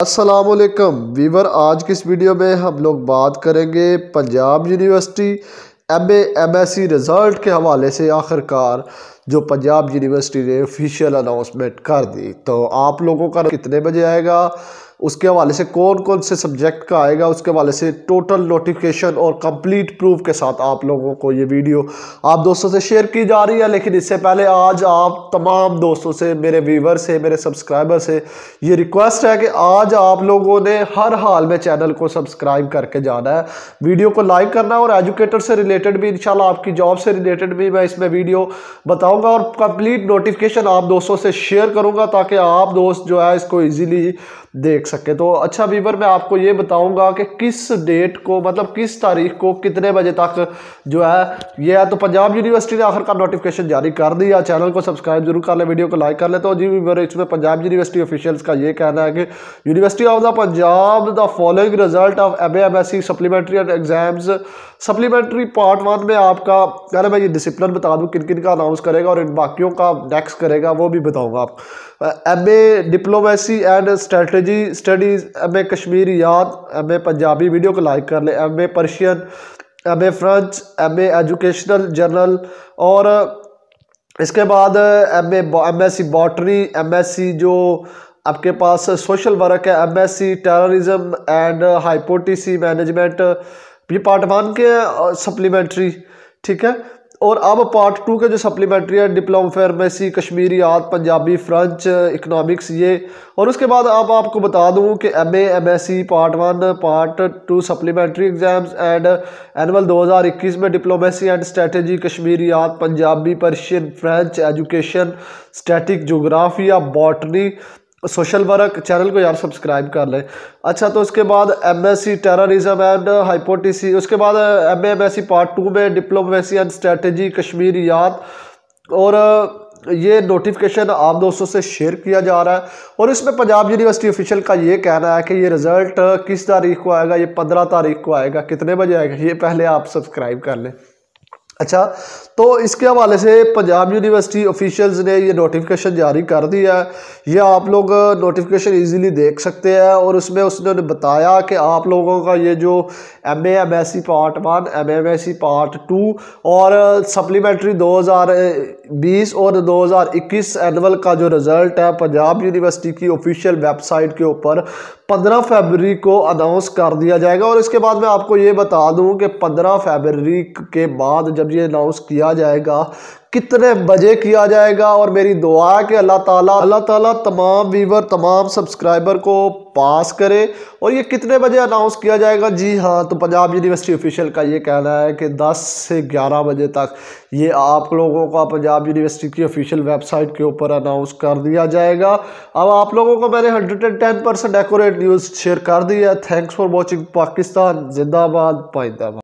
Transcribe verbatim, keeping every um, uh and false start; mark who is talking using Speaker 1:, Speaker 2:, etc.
Speaker 1: अस्सलामुअलैकुम वीवर, आज की इस वीडियो में हम लोग बात करेंगे Punjab university M A M S C result के हवाले से। आखिरकार जो पंजाब यूनिवर्सिटी ने ऑफिशियल अनाउंसमेंट कर दी, तो आप लोगों का कितने बजे आएगा, उसके हवाले से कौन कौन से सब्जेक्ट का आएगा, उसके हवाले से टोटल नोटिफिकेशन और कंप्लीट प्रूफ के साथ आप लोगों को ये वीडियो आप दोस्तों से शेयर की जा रही है। लेकिन इससे पहले आज आप तमाम दोस्तों से, मेरे व्यूवर से, मेरे सब्सक्राइबर से ये रिक्वेस्ट है कि आज आप लोगों ने हर हाल में चैनल को सब्सक्राइब करके जाना है, वीडियो को लाइक करना है और एजुकेटर से रिलेटेड भी, इंशाल्लाह आपकी जॉब से रिलेटेड भी मैं इसमें वीडियो बताऊंगा और कंप्लीट नोटिफिकेशन आप दोस्तों से शेयर करूंगा ताकि आप दोस्त जो है इसको इजीली देख सके। तो अच्छा व्यूवर, मैं आपको ये बताऊंगा कि किस डेट को, मतलब किस तारीख को कितने बजे तक जो है ये है। तो पंजाब यूनिवर्सिटी ने आखिरकार नोटिफिकेशन जारी कर दिया। चैनल को सब्सक्राइब जरूर कर ले, वीडियो को लाइक कर ले। तो जी व्यूवर, इसमें पंजाब यूनिवर्सिटी ऑफिशियल्स का ये कहना है कि university of the Punjab the following result of M A M S C supplementary and exams supplementary part one में आपका, पहले मैं ये डिसिप्लिन बता दूँ किन किन का अनाउंस करेगा और इन बाकियों का नेक्स्ट करेगा वो भी बताऊँगा आप। M A diplomacy and strategy studies, M A Kashmiriyat, M A Punjabi, video को लाइक कर ले, M A Persian, M A French, M A educational journal और इसके बाद M A M S C botany, M S C जो आपके पास social work है, M S C terrorism and hypothesis management, ये पार्ट वन के सप्लीमेंट्री, ठीक है। और अब पार्ट टू के जो सप्लीमेंट्री है, diploma pharmacy, Kashmiriyat, Punjabi, French, economics, ये। और उसके बाद अब आपको बता दूं कि M A M S C part one, part two supplementary exams and annual दो हज़ार इक्कीस में diplomacy and strategy, Kashmiriyat, Punjabi, Persian, French, education, static, geography, botany, social work. Channel को यार सब्सक्राइब कर लें। अच्छा, तो उसके बाद M S C terrorism and hypothesis, उसके बाद M A M S C part two में डिप्लोमेसी एंड स्ट्रेटजी, कश्मीरियात। और ये नोटिफिकेशन आप दोस्तों से शेयर किया जा रहा है और इसमें पंजाब यूनिवर्सिटी ऑफिशियल का ये कहना है कि ये रिज़ल्ट किस तारीख को आएगा, ये पंद्रह तारीख को आएगा। कितने बजे आएगा ये पहले आप सब्सक्राइब कर लें। अच्छा, तो इसके हवाले से पंजाब यूनिवर्सिटी ऑफिशियल्स ने ये नोटिफिकेशन जारी कर दिया है। ये आप लोग नोटिफिकेशन इजीली देख सकते हैं और उसमें उसने बताया कि आप लोगों का ये जो M A M S C part one, M A M S C part two और सप्लीमेंट्री दो हज़ार बीस और दो हज़ार इक्कीस एनुअल का जो रिज़ल्ट है पंजाब यूनिवर्सिटी की ऑफिशियल वेबसाइट के ऊपर पंद्रह फरवरी को अनाउंस कर दिया जाएगा। और इसके बाद मैं आपको ये बता दूं कि पंद्रह फरवरी के बाद जब ये अनाउंस किया जाएगा कितने बजे किया जाएगा, और मेरी दुआ है कि अल्लाह ताला अल्लाह ताला तमाम व्यूवर, तमाम सब्सक्राइबर को पास करे। और ये कितने बजे अनाउंस किया जाएगा, जी हाँ, तो पंजाब यूनिवर्सिटी ऑफिशियल का ये कहना है कि दस से ग्यारह बजे तक ये आप लोगों का पंजाब यूनिवर्सिटी की ऑफिशियल वेबसाइट के ऊपर अनाउंस कर दिया जाएगा। अब आप लोगों को मैंने hundred and ten percent accurate news share कर दी है। Thanks for watching. पाकिस्तान जिंदाबाद, पाइंदाबाद।